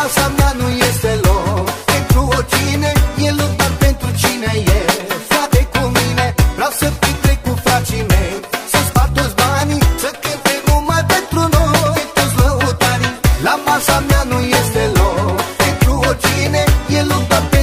masa mea nu este loc pentru oricine, e loc doar pentru cine e frate cu mine. Vreau să petrec cu frații mei, să spar toți banii, să cânte numai pentru noi toți lăutarii. La masa mea nu este loc pentru oricine, e loc doar pentru